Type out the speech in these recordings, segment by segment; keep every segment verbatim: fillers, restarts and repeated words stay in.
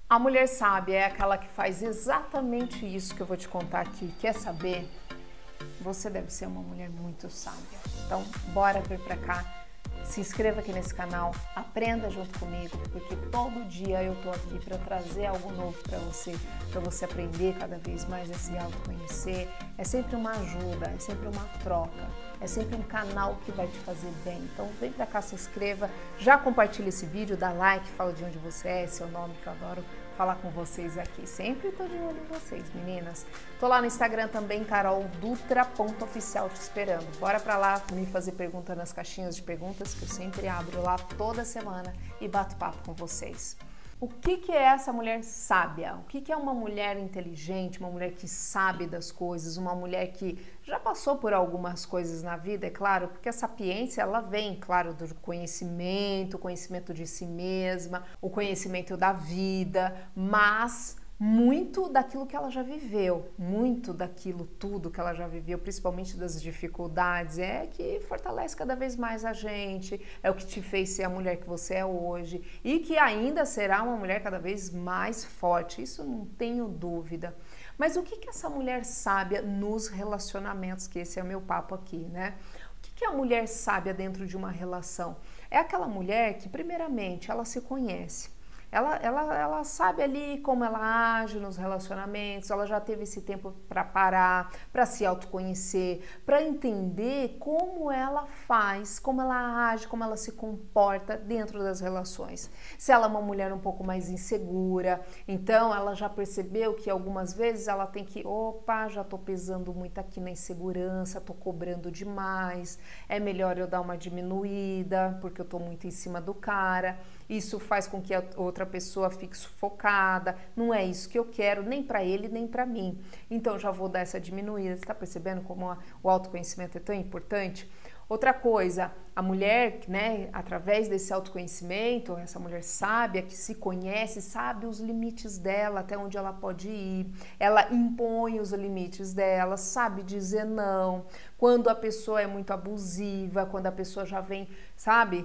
A mulher sábia é aquela que faz exatamente isso que eu vou te contar aqui. Quer saber? Você deve ser uma mulher muito sábia. Então, bora vir pra cá. Se inscreva aqui nesse canal, aprenda junto comigo, porque todo dia eu tô aqui para trazer algo novo para você, para você aprender cada vez mais a se autoconhecer. É sempre uma ajuda, é sempre uma troca, é sempre um canal que vai te fazer bem. Então vem pra cá, se inscreva, já compartilha esse vídeo, dá like, fala de onde você é, seu nome, que eu adoro falar com vocês aqui. Sempre tô de olho em vocês, meninas. Tô lá no Instagram também, carol dutra ponto oficial, te esperando. Bora pra lá me fazer pergunta nas caixinhas de perguntas, que eu sempre abro lá toda semana e bato papo com vocês. O que que é essa mulher sábia? O que que é uma mulher inteligente, uma mulher que sabe das coisas, uma mulher que já passou por algumas coisas na vida, é claro, porque a sapiência, ela vem, claro, do conhecimento, o conhecimento de si mesma, o conhecimento da vida, mas muito daquilo que ela já viveu, muito daquilo tudo que ela já viveu, principalmente das dificuldades, é que fortalece cada vez mais a gente, é o que te fez ser a mulher que você é hoje e que ainda será uma mulher cada vez mais forte, isso não tenho dúvida. Mas o que que essa mulher sábia nos relacionamentos, que esse é o meu papo aqui, né? O que que é a mulher sábia dentro de uma relação? É aquela mulher que, primeiramente, ela se conhece. Ela, ela, ela sabe ali como ela age nos relacionamentos, ela já teve esse tempo para parar, para se autoconhecer, para entender como ela faz, como ela age, como ela se comporta dentro das relações. Se ela é uma mulher um pouco mais insegura, então ela já percebeu que algumas vezes ela tem que, opa, já tô pesando muito aqui na insegurança, tô cobrando demais, é melhor eu dar uma diminuída, porque eu tô muito em cima do cara. Isso faz com que a outra pessoa fique sufocada, não é isso que eu quero, nem para ele, nem para mim. Então já vou dar essa diminuída. Você está percebendo como a, o autoconhecimento é tão importante? Outra coisa, a mulher, né, através desse autoconhecimento, essa mulher sábia que se conhece, sabe os limites dela, até onde ela pode ir, ela impõe os limites dela, sabe dizer não, quando a pessoa é muito abusiva, quando a pessoa já vem, sabe,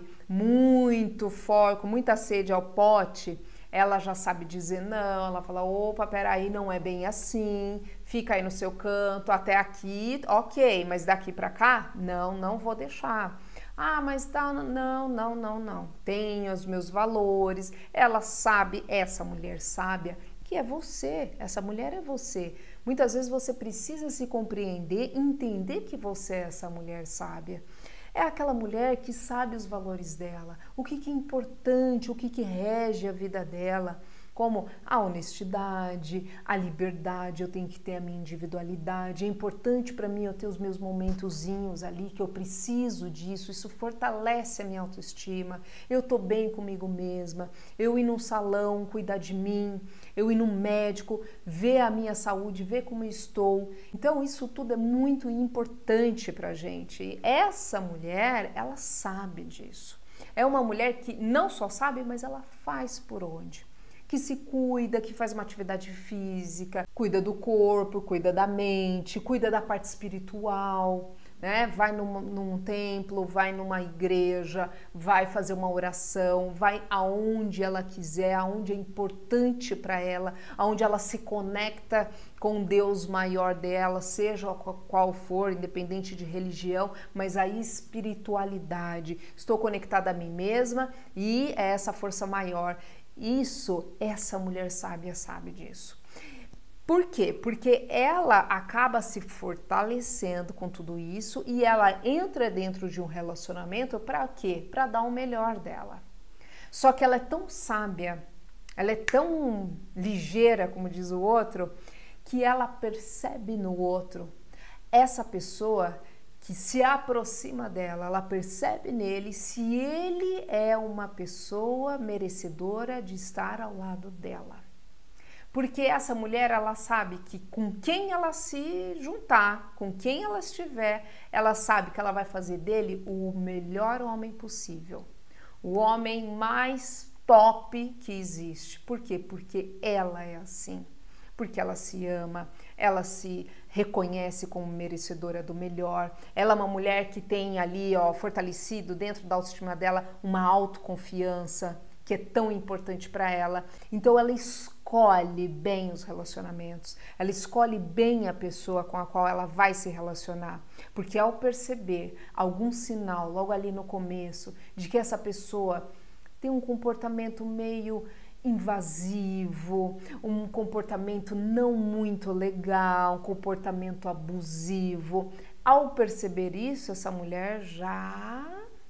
muito forte, com muita sede ao pote, ela já sabe dizer não, ela fala, opa, peraí, não é bem assim, fica aí no seu canto, até aqui, ok, mas daqui pra cá, não, não vou deixar. Ah, mas tá, não, não, não, não, tenho os meus valores, ela sabe, essa mulher sábia, que é você, essa mulher é você. Muitas vezes você precisa se compreender, entender que você é essa mulher sábia. É aquela mulher que sabe os valores dela, o que que é importante, o que que rege a vida dela, como a honestidade, a liberdade, eu tenho que ter a minha individualidade, é importante para mim eu ter os meus momentozinhos ali, que eu preciso disso, isso fortalece a minha autoestima, eu tô bem comigo mesma, eu ir num salão, cuidar de mim, eu ir num médico, ver a minha saúde, ver como eu estou. Então isso tudo é muito importante pra gente. E essa mulher, ela sabe disso. É uma mulher que não só sabe, mas ela faz por onde. Que se cuida, que faz uma atividade física, cuida do corpo, cuida da mente, cuida da parte espiritual, né? Vai num, num templo, vai numa igreja, vai fazer uma oração, vai aonde ela quiser, aonde é importante para ela, aonde ela se conecta com Deus maior dela, seja qual for, independente de religião, mas a espiritualidade. Estou conectada a mim mesma e é essa força maior. Isso, essa mulher sábia sabe disso. Por quê? Porque ela acaba se fortalecendo com tudo isso e ela entra dentro de um relacionamento para quê? Para dar o melhor dela. Só que ela é tão sábia, ela é tão ligeira, como diz o outro, que ela percebe no outro essa pessoa que se aproxima dela, ela percebe nele se ele é uma pessoa merecedora de estar ao lado dela. Porque essa mulher, ela sabe que com quem ela se juntar, com quem ela estiver, ela sabe que ela vai fazer dele o melhor homem possível. O homem mais top que existe. Por quê? Porque ela é assim. Porque ela se ama, ela se reconhece como merecedora do melhor, ela é uma mulher que tem ali, ó, fortalecido dentro da autoestima dela uma autoconfiança que é tão importante para ela. Então ela escolhe escolhe bem os relacionamentos, ela escolhe bem a pessoa com a qual ela vai se relacionar, porque ao perceber algum sinal logo ali no começo de que essa pessoa tem um comportamento meio invasivo, um comportamento não muito legal, um comportamento abusivo, ao perceber isso, essa mulher já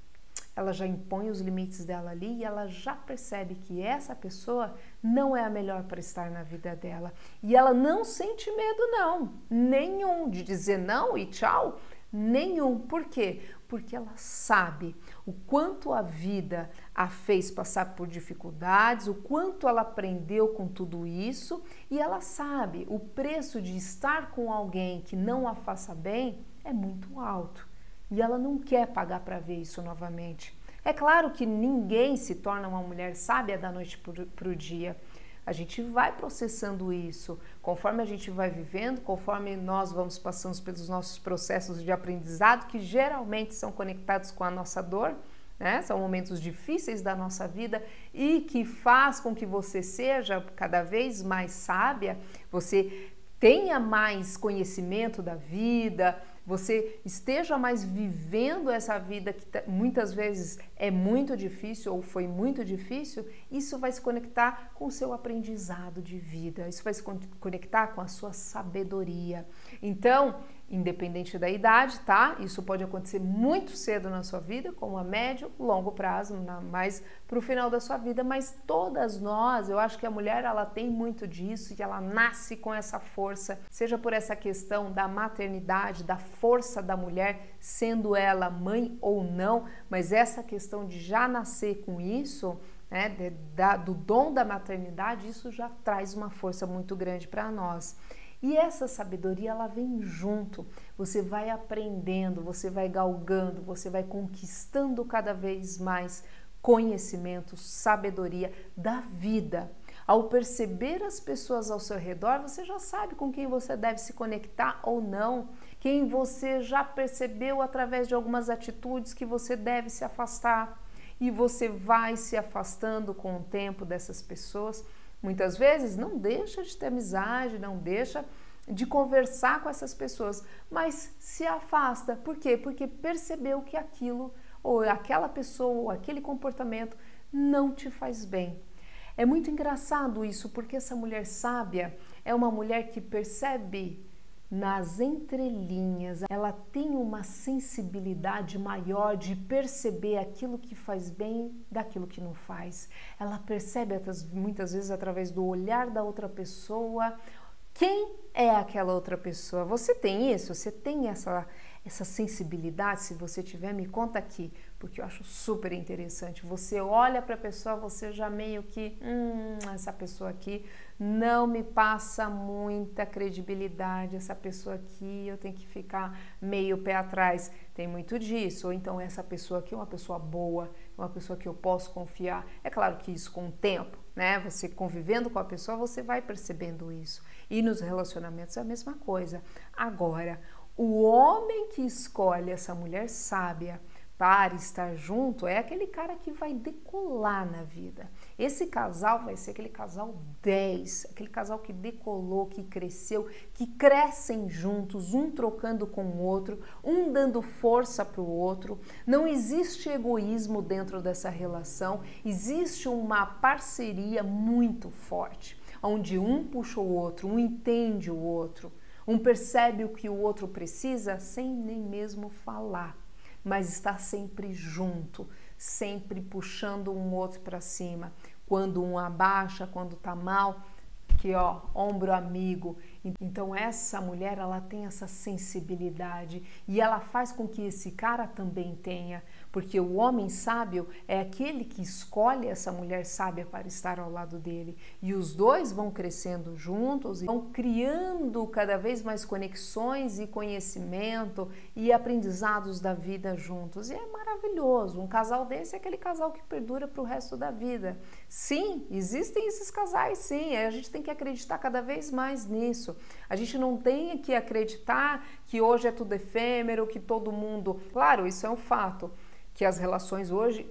ela já impõe os limites dela ali e ela já percebe que essa pessoa não é a melhor para estar na vida dela. E ela não sente medo não, nenhum, de dizer não e tchau, nenhum. Por quê? Porque ela sabe o quanto a vida a fez passar por dificuldades, o quanto ela aprendeu com tudo isso e ela sabe o preço de estar com alguém que não a faça bem é muito alto. E ela não quer pagar para ver isso novamente. É claro que ninguém se torna uma mulher sábia da noite para o dia. A gente vai processando isso, conforme a gente vai vivendo, conforme nós vamos passando pelos nossos processos de aprendizado, que geralmente são conectados com a nossa dor, né? São momentos difíceis da nossa vida e que faz com que você seja cada vez mais sábia, você tenha mais conhecimento da vida, você esteja mais vivendo essa vida que muitas vezes é muito difícil ou foi muito difícil, isso vai se conectar com o seu aprendizado de vida, isso vai se conectar com a sua sabedoria. Então, independente da idade, tá? Isso pode acontecer muito cedo na sua vida, como a médio, longo prazo, mais para o final da sua vida, mas todas nós, eu acho que a mulher, ela tem muito disso e ela nasce com essa força, seja por essa questão da maternidade, da força da mulher, sendo ela mãe ou não, mas essa questão de já nascer com isso, né, de, da, do dom da maternidade, isso já traz uma força muito grande para nós. E essa sabedoria, ela vem junto, você vai aprendendo, você vai galgando, você vai conquistando cada vez mais conhecimento, sabedoria da vida. Ao perceber as pessoas ao seu redor, você já sabe com quem você deve se conectar ou não, quem você já percebeu através de algumas atitudes que você deve se afastar. E você vai se afastando com o tempo dessas pessoas. Muitas vezes não deixa de ter amizade, não deixa de conversar com essas pessoas, mas se afasta. Por quê? Porque percebeu que aquilo, ou aquela pessoa, ou aquele comportamento não te faz bem. É muito engraçado isso, porque essa mulher sábia é uma mulher que percebe nas entrelinhas, ela tem uma sensibilidade maior de perceber aquilo que faz bem daquilo que não faz. Ela percebe muitas vezes através do olhar da outra pessoa quem é aquela outra pessoa. Você tem isso? Você tem essa, essa sensibilidade? Se você tiver, me conta aqui, porque eu acho super interessante. Você olha para a pessoa, você já meio que, hum, essa pessoa aqui não me passa muita credibilidade, essa pessoa aqui eu tenho que ficar meio pé atrás. Tem muito disso. Ou então essa pessoa aqui é uma pessoa boa, uma pessoa que eu posso confiar. É claro que isso com o tempo, né? Você convivendo com a pessoa, você vai percebendo isso. E nos relacionamentos é a mesma coisa. Agora, o homem que escolhe essa mulher sábia para estar junto é aquele cara que vai decolar na vida. Esse casal vai ser aquele casal dez, aquele casal que decolou, que cresceu, que crescem juntos, um trocando com o outro, um dando força para o outro. Não existe egoísmo dentro dessa relação, existe uma parceria muito forte, onde um puxa o outro, um entende o outro, um percebe o que o outro precisa sem nem mesmo falar, mas está sempre junto, sempre puxando um outro para cima. Quando um abaixa, quando tá mal, que ó, ombro amigo. Então essa mulher, ela tem essa sensibilidade e ela faz com que esse cara também tenha, porque o homem sábio é aquele que escolhe essa mulher sábia para estar ao lado dele. E os dois vão crescendo juntos e vão criando cada vez mais conexões e conhecimento e aprendizados da vida juntos. E é maravilhoso. Um casal desse é aquele casal que perdura para o resto da vida. Sim, existem esses casais, sim. A gente tem que acreditar cada vez mais nisso. A gente não tem que acreditar que hoje é tudo efêmero, que todo mundo... Claro, isso é um fato, que as relações hoje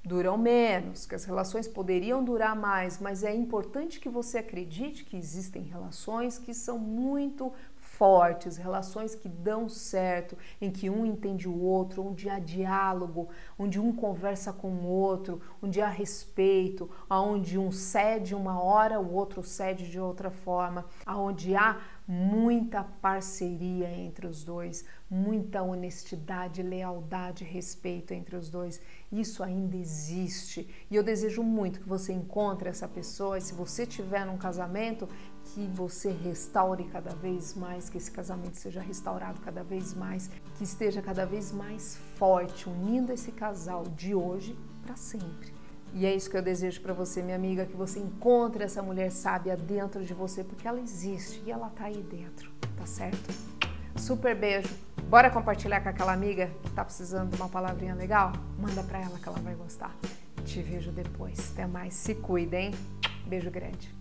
duram menos, que as relações poderiam durar mais, mas é importante que você acredite que existem relações que são muito fortes, relações que dão certo, em que um entende o outro, onde há diálogo, onde um conversa com o outro, onde há respeito, onde um cede uma hora, o outro cede de outra forma, onde há muita parceria entre os dois, muita honestidade, lealdade, respeito entre os dois. Isso ainda existe e eu desejo muito que você encontre essa pessoa e se você tiver num casamento, que você restaure cada vez mais, que esse casamento seja restaurado cada vez mais, que esteja cada vez mais forte, unindo esse casal de hoje para sempre. E é isso que eu desejo para você, minha amiga, que você encontre essa mulher sábia dentro de você, porque ela existe e ela tá aí dentro, tá certo? Super beijo. Bora compartilhar com aquela amiga que tá precisando de uma palavrinha legal? Manda para ela que ela vai gostar. Te vejo depois. Até mais. Se cuida, hein? Beijo grande.